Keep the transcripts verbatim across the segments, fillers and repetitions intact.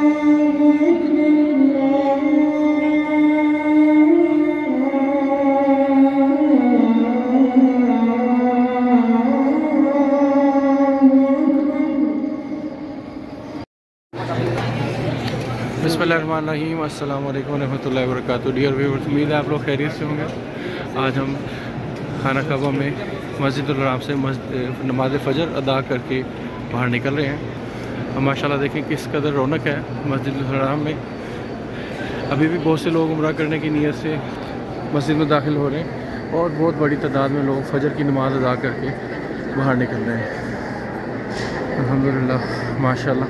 बिस्मिल्लाहिर्रहमानिर्रहीम, अस्सलाम वालेकुम रहमतुल्लाहि व बरकातुहू। डियर व्यूअर्स, उम्मीद है आप लोग खैरियत से होंगे। आज हम खाना काबा में मस्जिदुल हराम से नमाज फ़जर अदा करके बाहर निकल रहे हैं। हम माशाल्लाह देखें किस कदर रौनक है मस्जिदुल हराम में। अभी भी बहुत से लोग उम्रा करने की नीयत से मस्जिद में दाखिल हो रहे हैं और बहुत बड़ी तादाद में लोग फ़जर की नमाज़ अदा करके बाहर निकल रहे हैं। अल्हम्दुलिल्लाह, माशाल्लाह।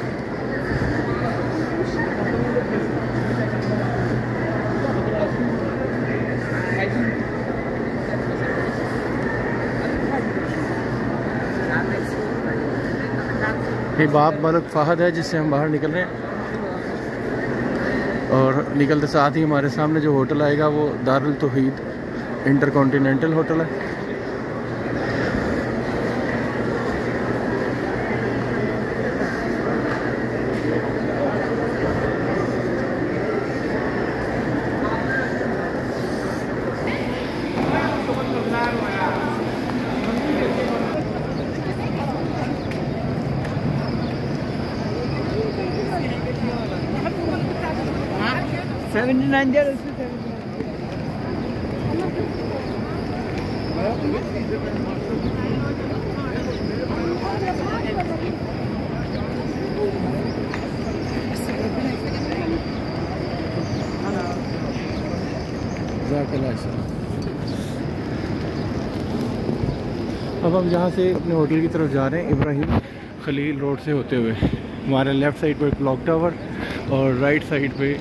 ये बाप मलक फ़हद है जिससे हम बाहर निकल रहे हैं और निकलते साथ ही हमारे सामने जो होटल आएगा वो दारुल तौहीद इंटरकॉन्टिनेंटल होटल है। सेवेंटी नाइन दिया अब हम यहाँ से अपने होटल की तरफ जा रहे हैं, इब्राहिम खलील रोड से होते हुए। हमारे लेफ़्ट साइड पे क्लॉक टावर और राइट साइड पे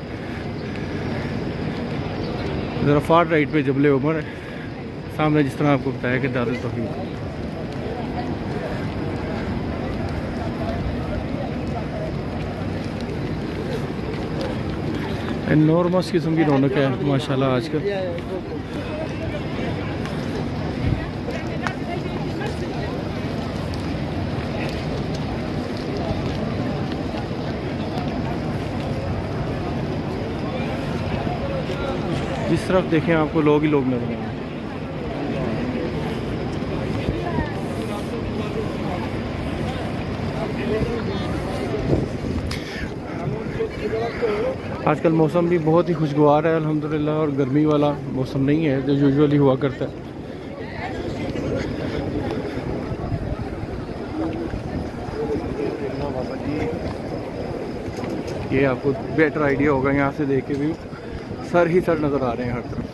ज़रा फार राइट पे जबल उमर है। सामने जिस तरह आपको बताया कि दारुल तौहीद। एनॉर्मस किस्म की रौनक है माशाल्लाह आजकल। जिस तरफ देखें आपको लोग ही लोग नजर आएंगे। आजकल मौसम भी बहुत ही खुशगवार है अल्हम्दुलिल्लाह, और गर्मी वाला मौसम नहीं है जो यूजुअली हुआ करता है। ये आपको बेटर आइडिया होगा यहाँ से देख के भी सर ही सर नज़र आ रहे हैं हर तरफ।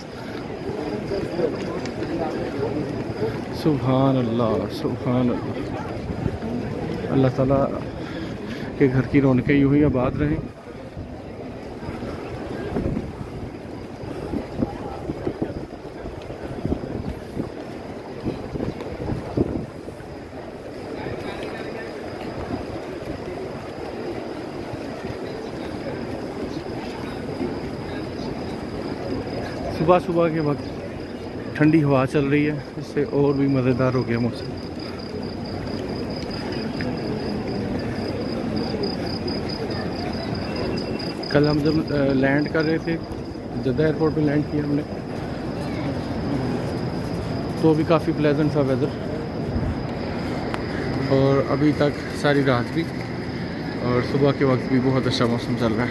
सुभान अल्लाह, सुभान अल्लाह। अल्लाह ताला के घर की रौनकें यूं ही आबाद रहें। सुबह सुबह के वक्त ठंडी हवा चल रही है, इससे और भी मज़ेदार हो गया मौसम। कल हम जब लैंड कर रहे थे जद्दा एयरपोर्ट पे लैंड किया हमने, तो भी काफ़ी प्लेजेंट था वेदर, और अभी तक सारी रात भी और सुबह के वक्त भी बहुत अच्छा मौसम चल रहा है।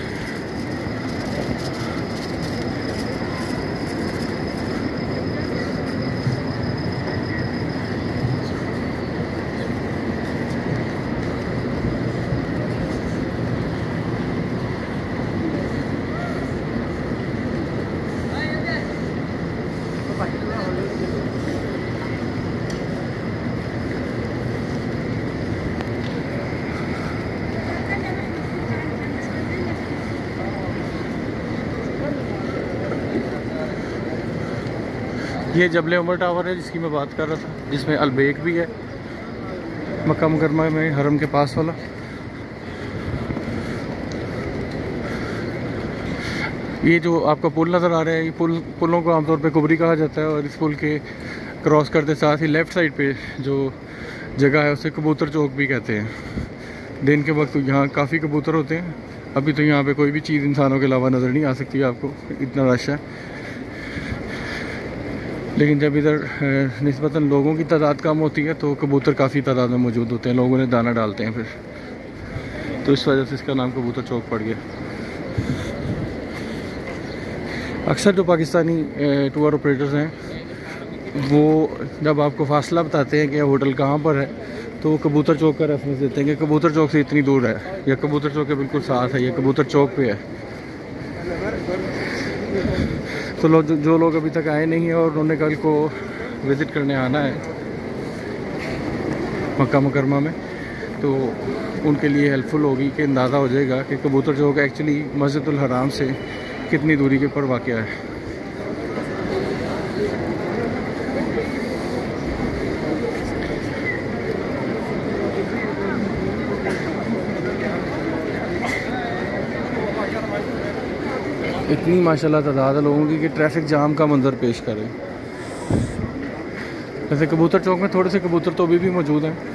ये जबल उमर टावर है जिसकी मैं बात कर रहा था, जिसमें अलबेक भी है, मक्का मुकरमा में हरम के पास वाला। ये जो आपका पुल नज़र आ रहा है, ये पुल पुलों को आमतौर पे कुबरी कहा जाता है, और इस पुल के क्रॉस करते साथ ही लेफ़्ट साइड पे जो जगह है उसे कबूतर चौक भी कहते हैं। दिन के वक्त यहाँ काफ़ी कबूतर होते हैं। अभी तो यहाँ पे कोई भी चीज़ इंसानों के अलावा नज़र नहीं आ सकती आपको, इतना रश है। लेकिन जब इधर निस्बतन लोगों की तादाद कम होती है तो कबूतर काफ़ी तादाद में मौजूद होते हैं, लोगों ने दाना डालते हैं फिर, तो इस वजह से इसका नाम कबूतर चौक पड़ गया। अक्सर जो पाकिस्तानी टूर ऑपरेटर्स हैं वो जब आपको फासला बताते हैं कि होटल कहाँ पर है तो वो कबूतर चौक का रेफरेंस देते हैं कि कबूतर चौक से इतनी दूर है, या कबूतर चौक के बिल्कुल साथ है, या कबूतर चौक पे है। तो लोग जो लोग अभी तक आए नहीं हैं और उन्होंने कल को विज़िट करने आना है मक्का मुकरमा में, तो उनके लिए हेल्पफुल होगी कि अंदाज़ा हो जाएगा कि कबूतर चौक एक्चुअली मस्जिदुल हराम से कितनी दूरी के पर वाक़या है। इतनी माशाल्लाह तादाद है लोगों की कि ट्रैफिक जाम का मंजर पेश करे। वैसे कबूतर चौक में थोड़े से कबूतर तो अभी भी मौजूद हैं।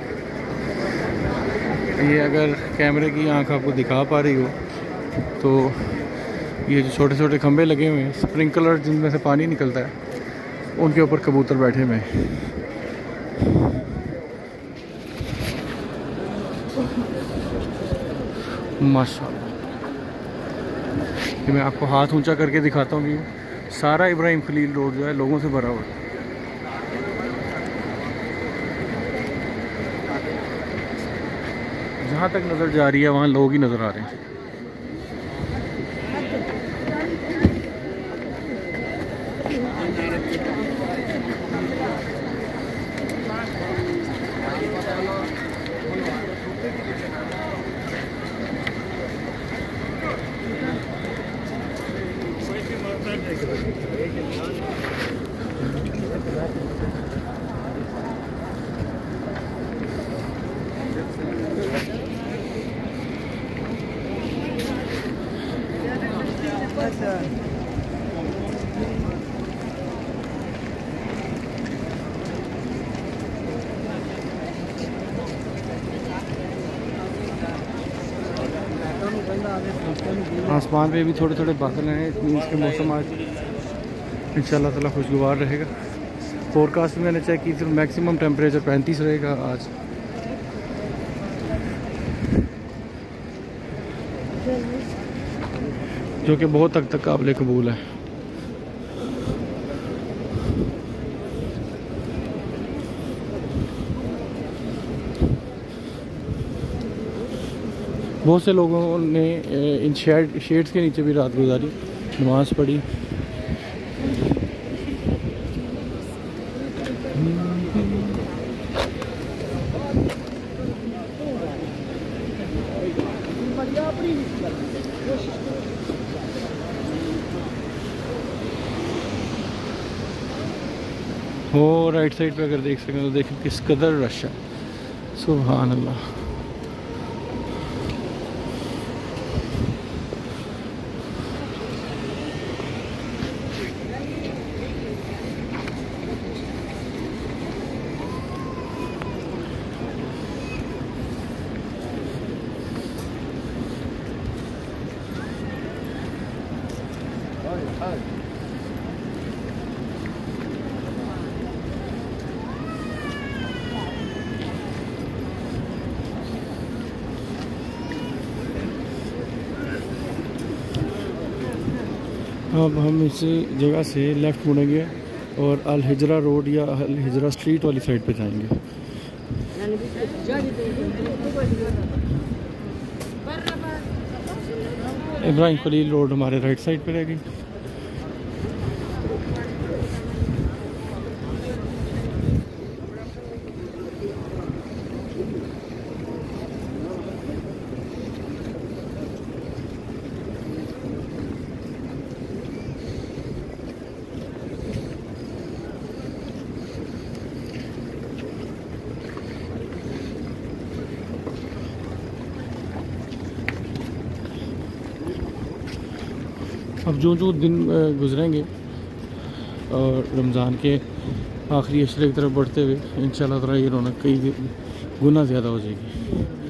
ये अगर कैमरे की आंख आपको दिखा पा रही हो तो ये जो छोटे छोटे खंभे लगे हुए हैं, स्प्रिंकलर जिनमें से पानी निकलता है, उनके ऊपर कबूतर बैठे हुए हैं। माशाल्लाह, कि मैं आपको हाथ ऊंचा करके दिखाता हूँ कि सारा इब्राहिम खलील रोड जो है लोगों से भरा हुआ है। जहाँ तक नज़र जा रही है वहाँ लोग ही नज़र आ रहे हैं। आसमान पे भी थोड़े थोड़े बादल हैं, इट मीन्स के मौसम आज इंशाल्लाह ताला खुशगवार रहेगा। फोरकास्ट में मैंने चेक की थी, मैक्सिमम टेम्परेचर पैंतीस रहेगा आज। जो कि बहुत हद तक काबिल कबूल है। बहुत से लोगों ने इन शेड शेड्स के नीचे भी रात गुजारी, नमाज़ पढ़ी। हो राइट साइड पे अगर देख सकें तो देखें किस कदर रश है, सुभान अल्लाह। अब हम इस जगह से लेफ़्ट मुड़ेंगे और अल हिजरा रोड या अल हिजरा स्ट्रीट वाली साइड पे जाएंगे। इब्राहिम खलील रोड हमारे राइट साइड पे रहेगी। अब जो जो दिन गुजरेंगे और रमज़ान के आखिरी अशरे की तरफ बढ़ते हुए इंशाल्लाह ताला ये रौनक कई गुना ज़्यादा हो जाएगी।